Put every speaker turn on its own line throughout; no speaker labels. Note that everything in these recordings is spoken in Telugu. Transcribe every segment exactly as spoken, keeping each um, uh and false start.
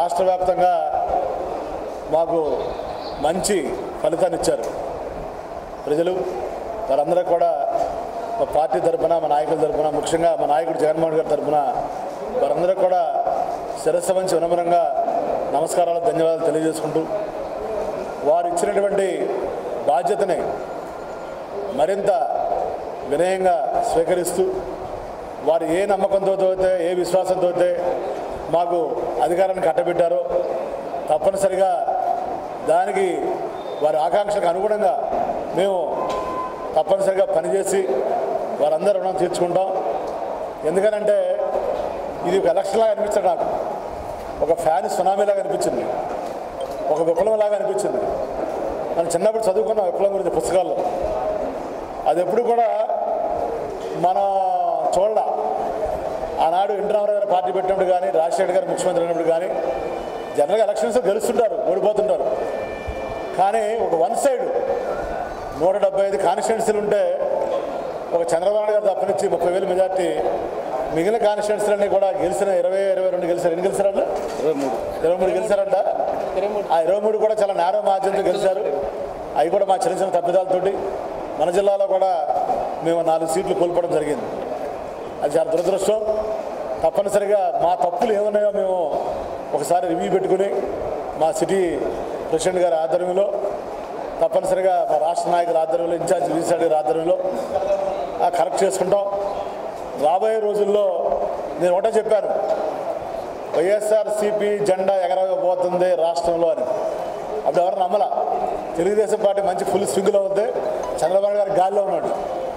రాష్ట్ర వ్యాప్తంగా మాకు మంచి ఫలితాన్ని ఇచ్చారు ప్రజలు. వారందరూ కూడా మా పార్టీ తరఫున, మా నాయకుల తరఫున, ముఖ్యంగా మా నాయకుడు జగన్మోహన్ గారి తరఫున వారందరూ కూడా శిరస్సు వంచి వినమ్రంగా నమస్కారాలు, ధన్యవాదాలు తెలియజేసుకుంటూ వారు ఇచ్చినటువంటి బాధ్యతని మరింత వినయంగా స్వీకరిస్తూ వారు ఏ నమ్మకంతో అయితే, ఏ విశ్వాసంతో అయితే మాకు అధికారాన్ని కట్టబెట్టారో తప్పనిసరిగా దానికి వారి ఆకాంక్షలకు అనుగుణంగా మేము తప్పనిసరిగా పనిచేసి వారందరూ రుణం తీర్చుకుంటాం. ఎందుకనంటే ఇది ఒక ఎలక్షన్లాగా అనిపించదు, నాకు ఒక ఫ్యాన్ సునామీలాగా అనిపించింది, ఒక విప్లవంలాగా అనిపించింది. మనం చిన్నప్పుడు చదువుకున్నాం విప్లవం గురించి పుస్తకాల్లో. అది ఎప్పుడు కూడా మన చూడాల. ఆనాడు ఎన్టీ రామారావు గారు పార్టీ పెట్టినప్పుడు కానీ, రాజశేఖర్ గారు ముఖ్యమంత్రి అయినప్పుడు కానీ జనరల్గా ఎలక్షన్స్ గెలుస్తుంటారు, ఓడిపోతుంటారు. కానీ ఒక వన్ సైడ్ నూట డెబ్బై ఐదు కాన్స్టిట్యున్సీలు ఉంటే ఒక చంద్రబాబు గారు తప్పనిచ్చి ముప్పై వేలు మెజార్టీ, మిగిలిన కాన్స్టిట్యున్సీలన్నీ కూడా గెలిచిన ఇరవై ఇరవై రెండు గెలిచారు. ఎన్ని గెలిచారంట? ఇరవై మూడు ఇరవై మూడు గెలిచారంట. ఆ ఇరవై మూడు కూడా చాలా నేరో మార్జిన్తో గెలిచారు. అవి కూడా మా చిన్న చిన్న తప్పిదాలతోటి మన జిల్లాలో కూడా మేము నాలుగు సీట్లు కోల్పోవడం జరిగింది. అది చాలా దురదృష్టం. తప్పనిసరిగా మా తప్పులు ఏమున్నాయో మేము ఒకసారి రివ్యూ పెట్టుకుని మా సిటీ ప్రెసిడెంట్ గారి ఆధ్వర్యంలో, తప్పనిసరిగా మా రాష్ట్ర నాయకుల ఆధ్వర్యంలో, ఇన్ఛార్జ్ విజయసాయి గారి ఆధ్వర్యంలో కరెక్ట్ చేసుకుంటాం. రాబోయే రోజుల్లో నేను ఒకటే చెప్పాను, వైఎస్ఆర్సీపీ జెండా ఎగరకపోతుంది రాష్ట్రంలో అని. అప్పుడు ఎవరు నమ్మలా. తెలుగుదేశం పార్టీ మంచి ఫుల్ స్వింగ్లో ఉంది, చంద్రబాబు గారు గాలిలో ఉన్నాడు.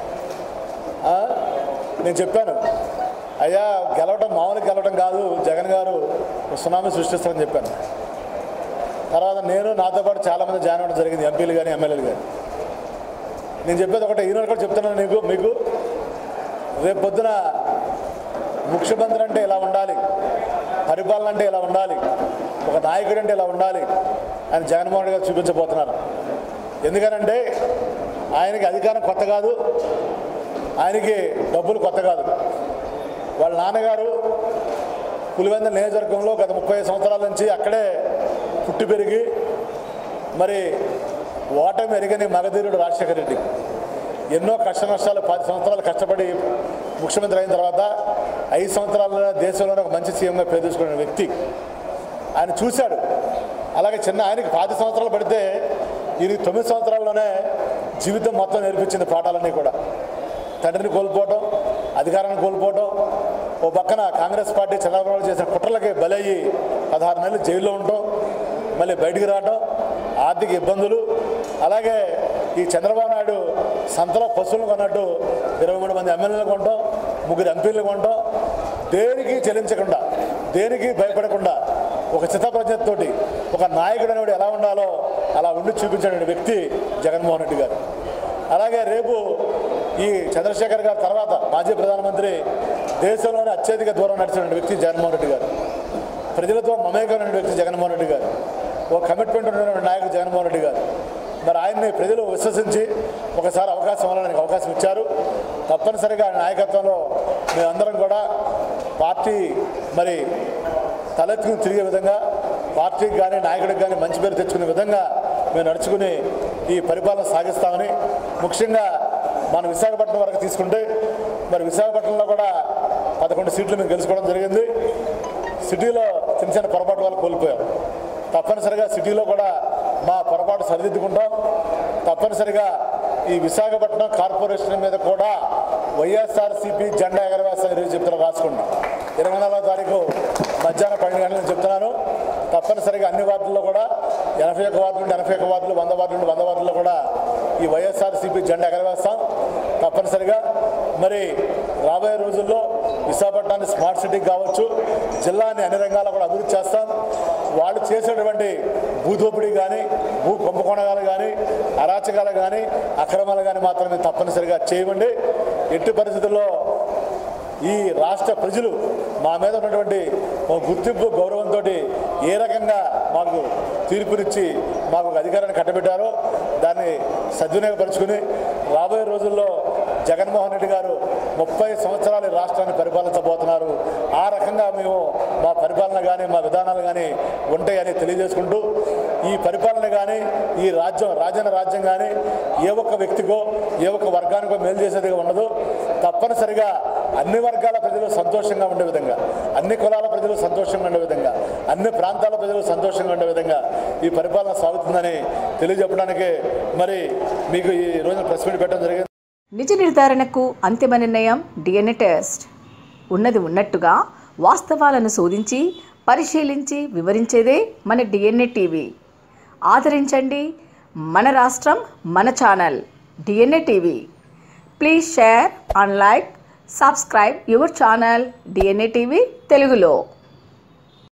నేను చెప్పాను, అయ్యా గెలవటం మామూలు గెలవటం కాదు, జగన్ గారు సునామీ సృష్టిస్తారని చెప్పాను. తర్వాత నేను నాతో పాటు చాలామంది జాయిన్ అవ్వడం జరిగింది, ఎంపీలు కానీ ఎమ్మెల్యేలు కానీ. నేను చెప్పేది ఒకటే, ఈరోజు కూడా చెప్తున్నాను నీకు మీకు రేపు పొద్దున ముఖ్యమంత్రి అంటే ఇలా ఉండాలి, పరిపాలన అంటే ఇలా ఉండాలి, ఒక నాయకుడు అంటే ఇలా ఉండాలి అని జగన్మోహన్ రెడ్డి గారు చూపించబోతున్నారు. ఎందుకనంటే ఆయనకి అధికారం కొత్త కాదు, ఆయనకి డబ్బులు కొత్త కాదు. వాళ్ళ నాన్నగారు పులివెందుల నియోజకవర్గంలో గత ముప్పై సంవత్సరాల నుంచి అక్కడే పుట్టి పెరిగి మరి ఓటమి ఎరిగని మగధీరుడు రాజశేఖర రెడ్డి ఎన్నో కష్ట నష్టాలు పది సంవత్సరాలు కష్టపడి ముఖ్యమంత్రి అయిన తర్వాత ఐదు సంవత్సరాలలో దేశంలోనే ఒక మంచి సీఎంగా పేరు తీసుకున్న వ్యక్తి. ఆయన చూశాడు. అలాగే చిన్న ఆయనకి పది సంవత్సరాలు పడితే ఈయనకి తొమ్మిది సంవత్సరాల్లోనే జీవితం మొత్తం నేర్పించింది పాఠాలన్నీ కూడా. తండ్రిని కోల్పోవటం, అధికారాన్ని కోల్పోవటం, ఓ పక్కన కాంగ్రెస్ పార్టీ చంద్రబాబు చేసిన కుట్రలకి బలయ్యి పదహారు నెలలు జైల్లో ఉండటం, మళ్ళీ బయటికి రావటం, ఆర్థిక ఇబ్బందులు. అలాగే ఈ చంద్రబాబు నాయుడు సంతలో పశువులు కొన్నట్టు ఇరవై మూడు మంది ఎమ్మెల్యేలు కొనటం, ముగ్గురు ఎంపీలు కొనటం, దేనికి చెల్లించకుండా, దేనికి భయపడకుండా ఒక చిత్తప్రజ్ఞతతోటి ఒక నాయకుడు అనేవాడు ఎలా ఉండాలో అలా ఉండి చూపించిన వ్యక్తి జగన్మోహన్ రెడ్డి గారు. అలాగే రేపు ఈ చంద్రశేఖర్ గారి తర్వాత మాజీ ప్రధానమంత్రి, దేశంలోనే అత్యధిక దూరం నడిచిన వ్యక్తి జగన్మోహన్ రెడ్డి గారు. ప్రజలతో మమేకమైన వ్యక్తి జగన్మోహన్ రెడ్డి గారు. ఒక కమిట్మెంట్ ఉన్న నాయకుడు జగన్మోహన్ రెడ్డి గారు. మరి ఆయన్ని ప్రజలు విశ్వసించి ఒకసారి అవకాశం ఇవ్వడానికి అవకాశం ఇచ్చారు. తప్పనిసరిగా ఆయన నాయకత్వంలో మేమందరం కూడా పార్టీ మరి తలెత్తుకుని తిరిగే విధంగా, పార్టీకి కానీ నాయకుడికి కానీ మంచి పేరు తెచ్చుకునే విధంగా మేము నడుచుకుని ఈ పరిపాలన సాగిస్తామని, ముఖ్యంగా మన విశాఖపట్నం వరకు తీసుకుంటే మరి విశాఖపట్నంలో కూడా పదకొండు సీట్లు మేము గెలుచుకోవడం జరిగింది. సిటీలో చిన్న చిన్న పొరపాటు వాళ్ళు కోల్పోయాం. తప్పనిసరిగా సిటీలో కూడా మా పొరపాటు సరిదిద్దుకుంటాం. తప్పనిసరిగా ఈ విశాఖపట్నం కార్పొరేషన్ మీద కూడా వైఎస్ఆర్సీపీ జెండా ఎగరవేస్తామని ఈరోజు చెప్తున్నా, రాసుకోండి. ఇరవై నాలుగో తారీఖు మధ్యాహ్నం పన్నెండు గంటలకు చెప్తున్నాను. తప్పనిసరిగా అన్ని వార్డుల్లో కూడా ఎనభై ఒక్క వార్డు నుండి ఎనభై ఒక్క వార్డులు, వంద వార్డు నుండి వంద వార్డుల్లో కూడా ఈ వైఎస్ఆర్సీపీ జెండా ఎగరవేస్తాం. తప్పనిసరిగా మరి రాబోయే రోజుల్లో విశాఖపట్నాన్ని స్మార్ట్ సిటీకి కావచ్చు, జిల్లాని అన్ని రంగాల్లో కూడా అభివృద్ధి చేస్తాం. వాళ్ళు చేసేటువంటి భూదోపిడీ కానీ, భూ కుంభకోణాలు కానీ, అరాచకాలు కానీ, అక్రమాలు కానీ మాత్రమే తప్పనిసరిగా చేయమండి. ఎట్టి పరిస్థితుల్లో ఈ రాష్ట్ర ప్రజలు మా మీద ఉన్నటువంటి గుర్తింపు గౌరవంతో ఏ రకంగా మాకు తీర్పునిచ్చి మాకు అధికారాన్ని కట్టబెట్టారో దాన్ని సద్వినియోగపరుచుకుని రాబోయే రోజుల్లో జగన్మోహన్ రెడ్డి గారు ముప్పై సంవత్సరాలు ఈ రాష్ట్రాన్ని పరిపాలించబోతున్నారు. ఆ రకంగా మేము మా పరిపాలన కానీ మా విధానాలు కానీ ఉంటాయని తెలియజేసుకుంటూ, ఈ పరిపాలన కానీ ఈ రాజ్యం రాజన్న రాజ్యం కానీ ఏ ఒక్క వ్యక్తికో ఏ ఒక్క వర్గానికో మేలు చేసేదిగా ఉండదు. తప్పనిసరిగా అన్ని వర్గాల ప్రజలు సంతోషంగా ఉండే విధంగా, అన్ని కులాల ప్రజలు సంతోషంగా ఉండే విధంగా, అన్ని ప్రాంతాల ప్రజలు సంతోషంగా ఉండే విధంగా ఈ పరిపాలన సాగుతుందని తెలియజెప్పడానికే మరి మీకు ఈ రోజున ప్రెస్ మీట్ పెట్టడం జరిగింది.
నిజ నిర్ధారణకు అంతిమ నిర్ణయం డిఎన్ఏ టెస్ట్. ఉన్నది ఉన్నట్టుగా వాస్తవాలను శోధించి పరిశీలించి వివరించేదే మన డిఎన్ఏ టీవీ. ఆదరించండి. మన రాష్ట్రం మన channel DNA TV. Please share and like, subscribe your channel DNA TV తెలుగులో.